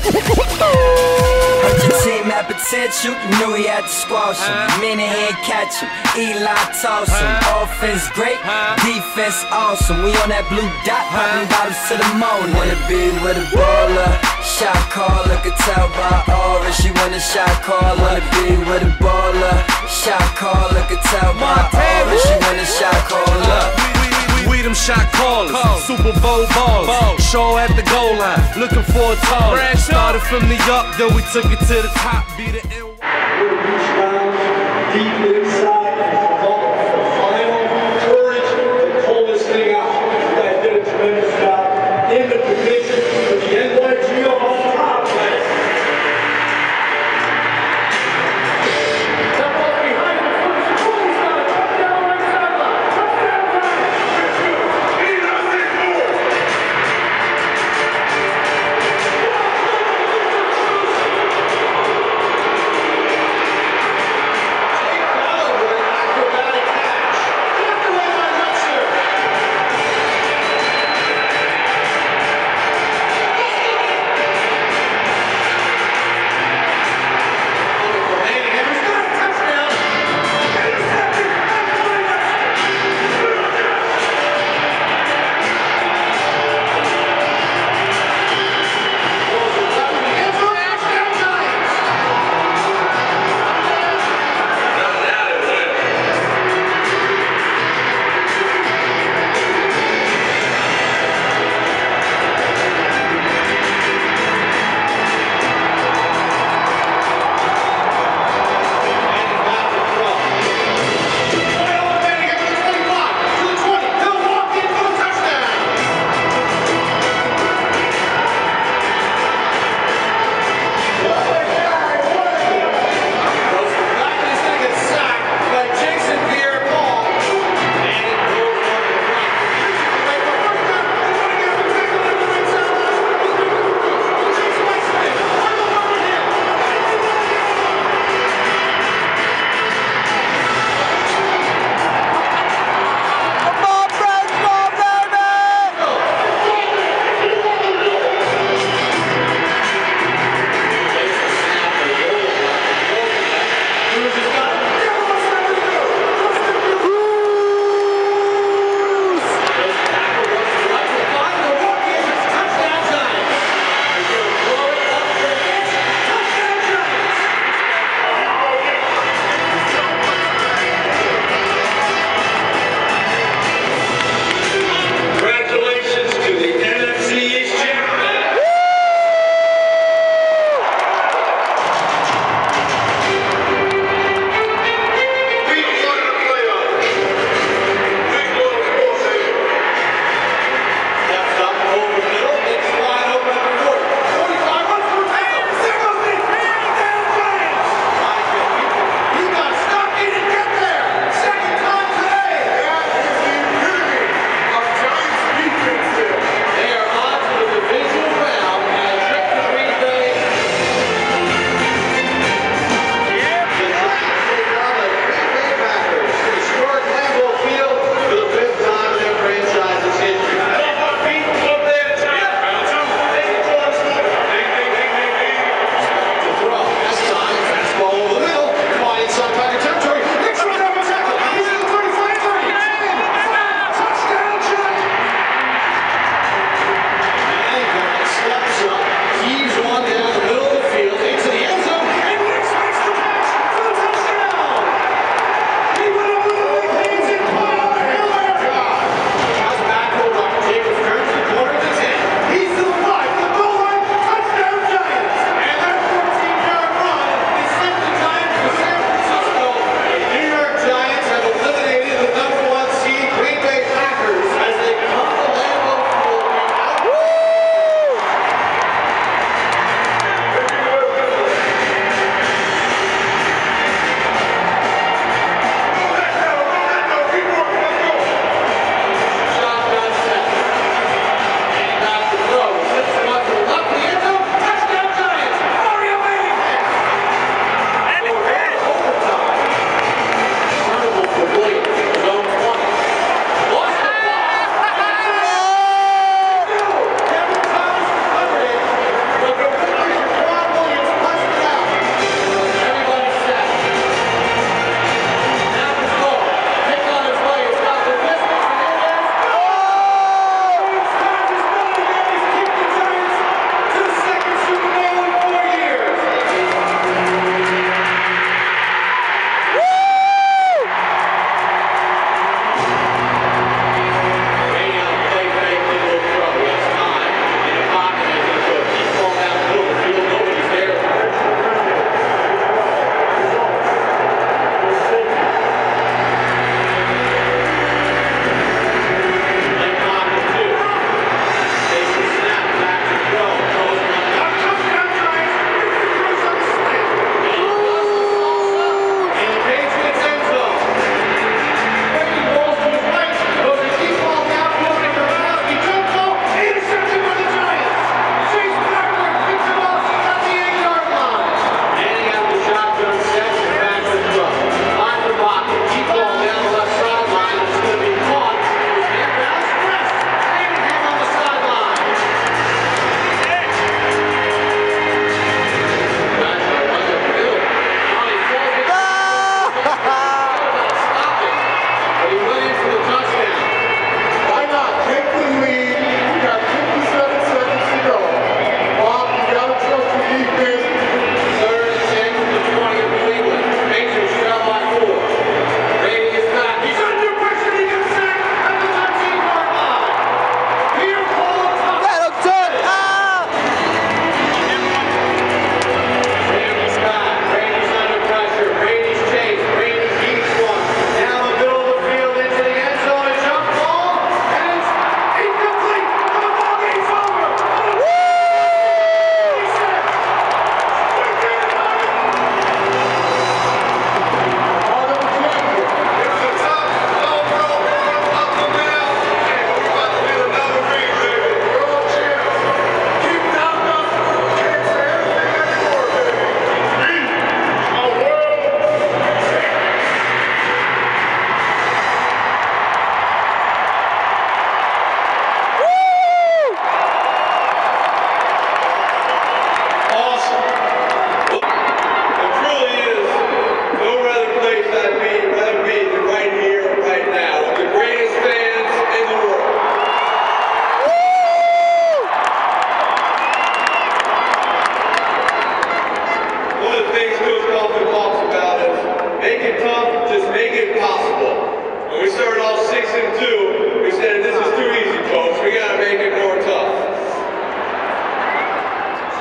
Heard your team had potential, knew he had to squash him. Minahan catch him, Eli toss him. Offense great, defense awesome. We on that blue dot, popping bottles to the moon. Wanna be with a baller, shot caller, could tell by aura she wanna shot caller. Wanna be with a baller, shot caller, could tell by aura she wanna shot caller. We them shot callers, Super Bowl ballers, show at the goal line, looking for a taller. Started from New York, then we took it to the top, beat the N. Deep inside and final courage to pull this thing out. You guys did a tremendous job in the position with the NYG on top, guys.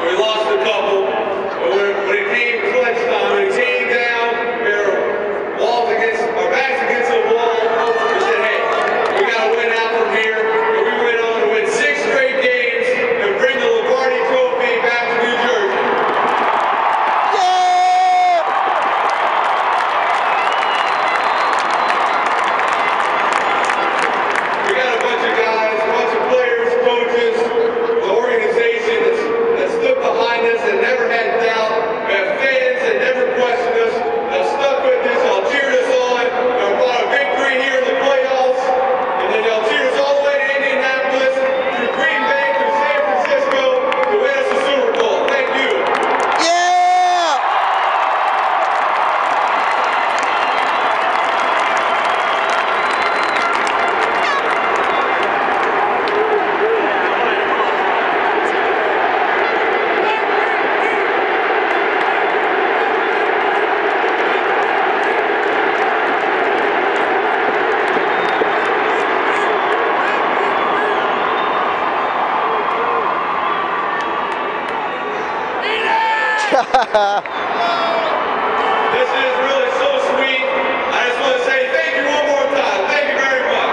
we lost a couple. But when it came clutch time, when it came down, our backs against the wall, we said, hey, we got to win out from here. And we went on to win 6 straight games and bring the Lombardi Trophy back to New Jersey. We got a bunch of guys, a bunch of players, coaches, the organization that stood behind us and never had doubt. We have fans that never questioned us, that stuck with us, all cheered us on, and brought a victory here in the playoffs. And then they'll cheer us all the way to Indianapolis, through Green Bay, through San Francisco, to win us the Super Bowl. Thank you. This is really so sweet. I just want to say thank you one more time. Thank you very much.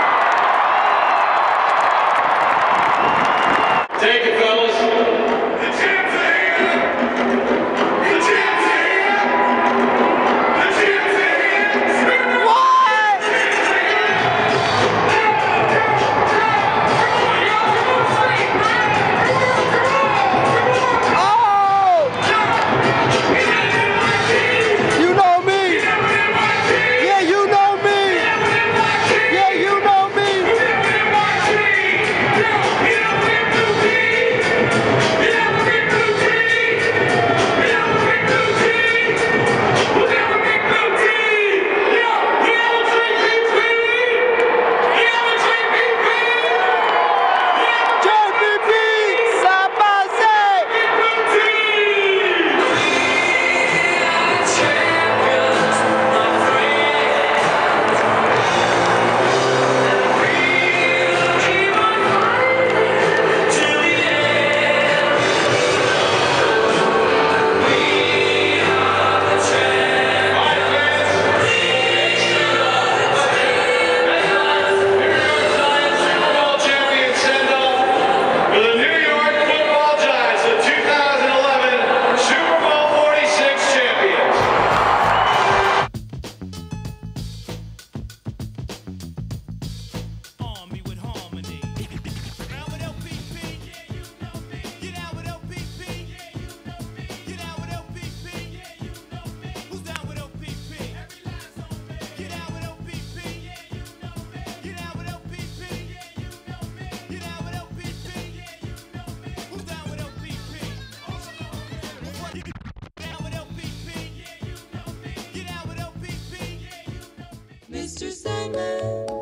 Take it, fellas. The champ's here. The champ's here. The champ's here. What? Mr. Sandman.